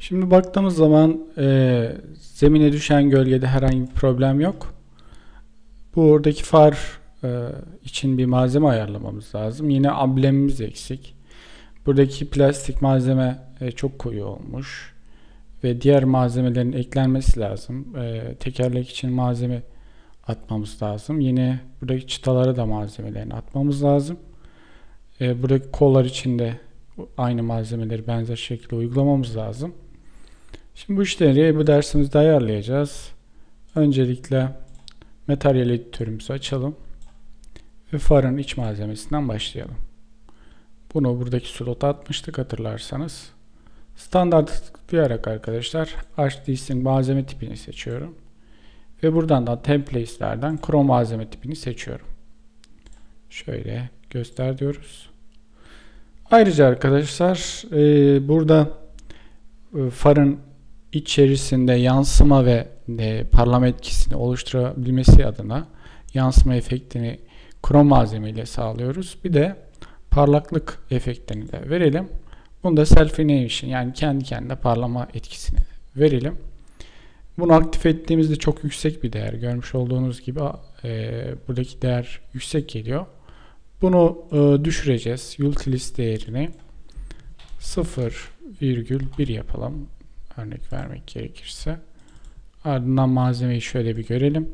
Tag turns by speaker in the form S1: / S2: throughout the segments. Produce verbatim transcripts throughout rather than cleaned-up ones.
S1: Şimdi baktığımız zaman e, zemine düşen gölgede herhangi bir problem yok. Bu oradaki far e, için bir malzeme ayarlamamız lazım. Yine amblemimiz eksik. Buradaki plastik malzeme e, çok koyu olmuş. Ve diğer malzemelerin eklenmesi lazım. E, tekerlek için malzeme atmamız lazım. Yine buradaki çıtalara da malzemelerini atmamız lazım. E, buradaki kollar için de aynı malzemeleri benzer şekilde uygulamamız lazım. Şimdi bu işleri bu dersimizde ayarlayacağız. Öncelikle materyal editörümüzü açalım ve farın iç malzemesinden başlayalım. Bunu buradaki slota atmıştık hatırlarsanız. Standart tıklayarak arkadaşlar Archdesync malzeme tipini seçiyorum. Ve buradan da templates'lerden Chrome malzeme tipini seçiyorum. Şöyle göster diyoruz. Ayrıca arkadaşlar e, burada e, farın içerisinde yansıma ve e, parlama etkisini oluşturabilmesi adına yansıma efektini Chrome malzeme ile sağlıyoruz. Bir de parlaklık efektini de verelim. Bunu da self animation yani kendi kendine parlama etkisini verelim. Bunu aktif ettiğimizde çok yüksek bir değer. Görmüş olduğunuz gibi e, buradaki değer yüksek geliyor. Bunu e, düşüreceğiz. Utils değerini sıfır virgül bir yapalım. Örnek vermek gerekirse. Ardından malzemeyi şöyle bir görelim.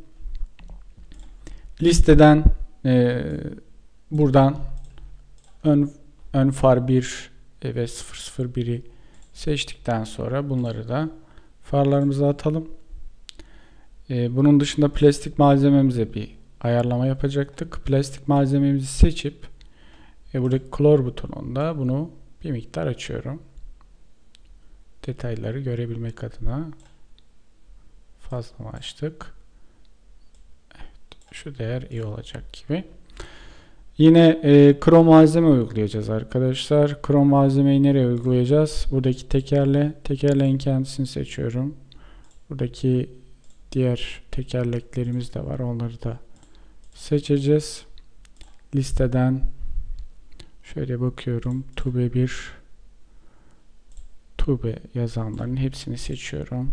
S1: Listeden e, buradan ön, ön far bir ve sıfır sıfır biri seçtikten sonra bunları da farlarımıza atalım. E, bunun dışında plastik malzememize bir ayarlama yapacaktık. Plastik malzememizi seçip e, buradaki color butonunda bunu bir miktar açıyorum. Detayları görebilmek adına fazla mı açtık? Evet, şu değer iyi olacak gibi. Yine e, Chrome malzeme uygulayacağız arkadaşlar. Chrome malzemeyi nereye uygulayacağız? Buradaki tekerle, tekerleğin kendisini seçiyorum. Buradaki diğer tekerleklerimiz de var. Onları da seçeceğiz. Listeden şöyle bakıyorum. Tube bir, Tube yazanların hepsini seçiyorum.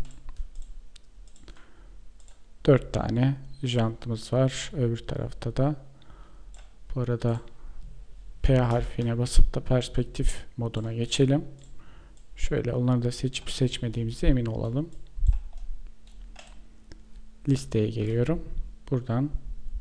S1: dört tane jantımız var. Öbür tarafta da bu arada P harfine basıp da perspektif moduna geçelim. Şöyle onları da seçip seçmediğimize emin olalım. Listeye geliyorum. Buradan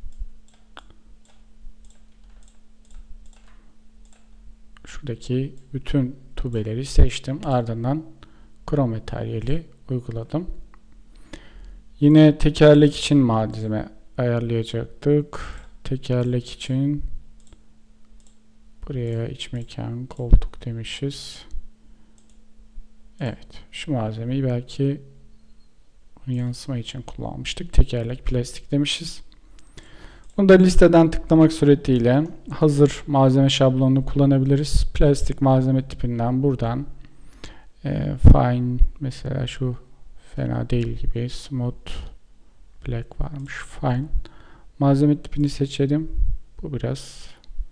S1: şuradaki bütün tubeleri seçtim. Ardından Chrome materyali uyguladım. Yine tekerlek için malzeme ayarlayacaktık. Tekerlek için buraya iç mekan koltuk demişiz. Evet, şu malzemeyi belki yansıma için kullanmıştık. Tekerlek plastik demişiz. Bunu da listeden tıklamak suretiyle hazır malzeme şablonunu kullanabiliriz. Plastik malzeme tipinden buradan e, fine mesela şu fena değil gibi smooth black varmış. Fine. Malzeme tipini seçelim. Bu biraz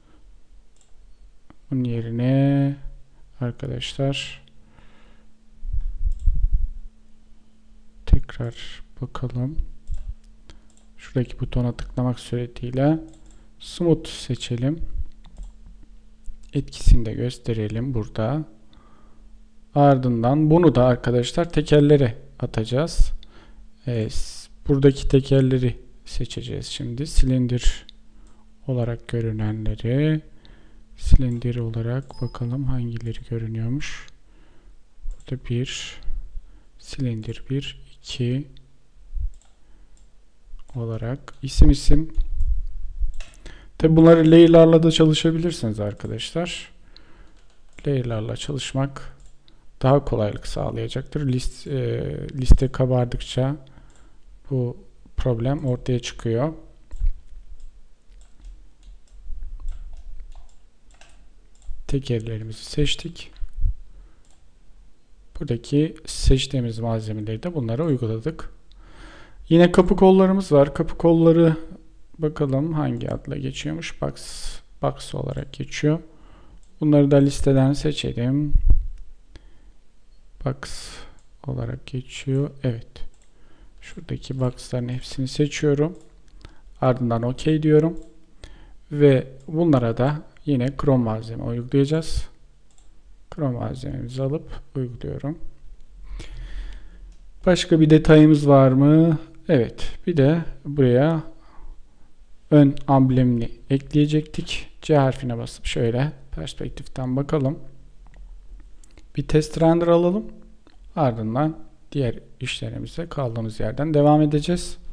S1: bunun yerine arkadaşlar tekrar bakalım. Şuradaki butona tıklamak suretiyle smooth seçelim. Etkisini de gösterelim burada. Ardından bunu da arkadaşlar tekerlere atacağız. Evet, buradaki tekerleri seçeceğiz şimdi. Silindir olarak görünenleri silindir olarak bakalım hangileri görünüyormuş. Burada bir silindir bir, iki olarak isim isim. Tabi bunları layer'larla da çalışabilirsiniz arkadaşlar. Layer'larla çalışmak daha kolaylık sağlayacaktır. List, e, liste kabardıkça bu problem ortaya çıkıyor. Tekerlerimizi seçtik. Buradaki seçtiğimiz malzemeleri de bunlara uyguladık. Yine kapı kollarımız var. Kapı kolları bakalım hangi adla geçiyormuş. Box, box olarak geçiyor. Bunları da listeden seçelim. Box olarak geçiyor. Evet. Şuradaki box'ların hepsini seçiyorum. Ardından OK diyorum. Ve bunlara da yine Chrome malzeme uygulayacağız. Chrome malzememizi alıp uyguluyorum. Başka bir detayımız var mı? Evet. Bir de buraya ön amblemini ekleyecektik. C harfine basıp şöyle perspektiften bakalım. Bir test render alalım. Ardından diğer işlerimize kaldığımız yerden devam edeceğiz.